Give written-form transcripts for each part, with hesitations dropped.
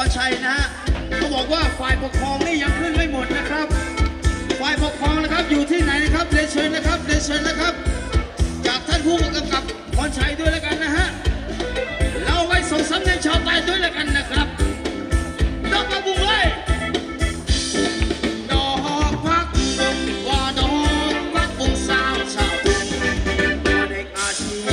ชัยนะฮะเขาบอกว่าฝ่ายปกครองนี่ยังขึ้นไม่หมดนะครับฝ่ายปกครองนะครับอยู่ที่ไหนนะครับเรียนเชิญนะครับเรียนเชิญนะครับจากท่านผู้กำกับพรชัยด้วยแล้วกันนะฮะเราไว้ส่งสำเนียงชาวใต้ด้วยแล้วกันนะครับดอกบุ้งเลยดอกพักว่าดอกพักบุ้งสาวชาวเด็กอาชีพ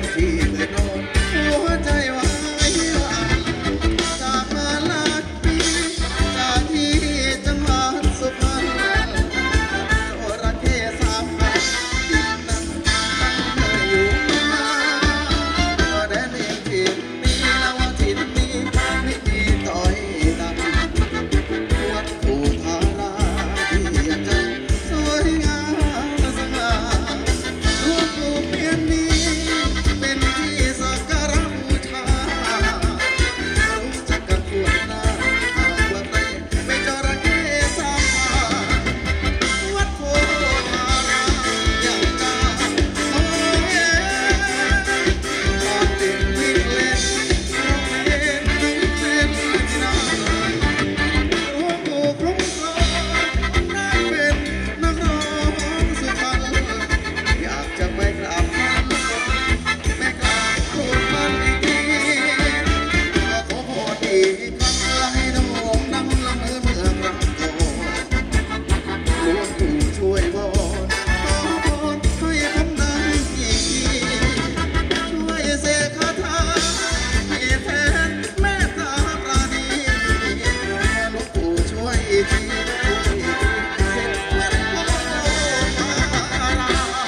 ที่เคยนอนหัวใจไว้จากมาหลายปีจากที่จังหวัดสุพรรณจระเข้สามพันที่นั่งอยู่มาแดนเองที่มีแล้วว่าที่นี้ไม่มีต่อยดำวัดภูทาราที่ยังจำสวยงามสง่าหลวงปู่เพียรนี้เป็นที่สักการะบูชารู้จักกันทั่วหน้าหากว่าใครไม่จระเข้สามพันวัดโพธารามอย่างจ้าโอ้เอ๋ตอนเด็กวิ่งเล่นร้องเพลงวิ่งเล่นที่นั่นหลวงปู่คุ้มครองได้เป็นนักร้องสุพรรณอยากจะไปกราบท่านไม่กล้าพูดมันอีกทีก็ขอโทษอีกครั้งให้น้องนั่งละเมอเมื่อครั้งก่อนหลวงปู่ช่วยบอกขอพรให้ผมดังอีกทีช่วยเสกคาถาให้แทนแม่ตาปราณีหลวงปู่ช่วยอีกทีช่วยอีกทีเสร็จวัดโพธาราม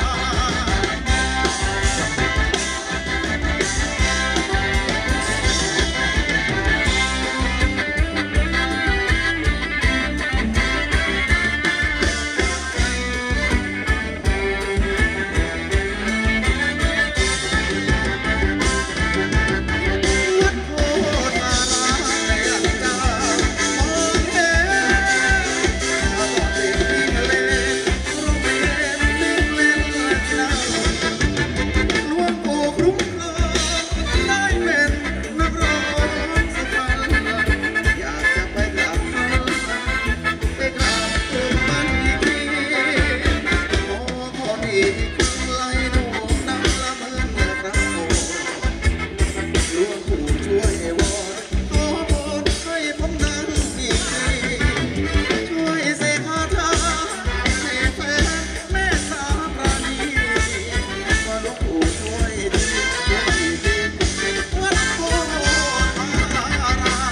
วัดโพธารามอย่างจ้ามองเห็นตลอดที่วิ่งเล่นร้องเพลงวิ่งเล่นที่นั่นหลวงปู่คุ้มครองได้เป็นนักร้องสุพรรณอยากจะไปกราบท่านไปกราบทูลมันอีกทีขอพรอีกครั้งให้น้องนั่งละเมอเมื่อครั้งก่อนหลวงปู่ช่วยวอนขอพรให้ผมดังอีกทีช่วยเสกคาถาให้แฟนแม่ตาปราณีว่าหลวงปู่ช่วยดีช่วยดีวัดโพธาราม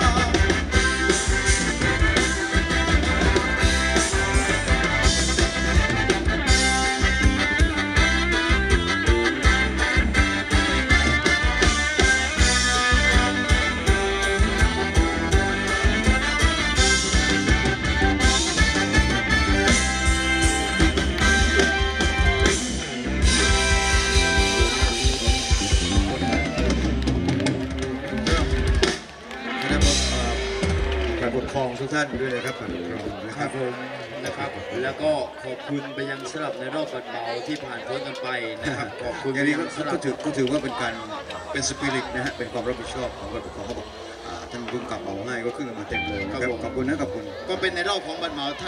ฝ่ายปกครองทุกท่านด้วยนะครับฝ่ายปกครองนะคครัรับบ ผมนะครับแล้วก็ขอบคุณไปยังสลับในรอบบัดเบาที่ผ่านพ้นกันไปนะครับขอบคุณอย่างนี้ไปยังสลับก็ถือว่าเป็นการเป็นสปิริตนะฮะเป็นความรับผิดชอบของฝ่ายปกครองเขาบอกท่านผู้กำกับเอาง่ายก็ขึ้นมาเต็มเลยนะครับขอบคุณนะขอบคุณก็เป็นในรอบของบัดเบา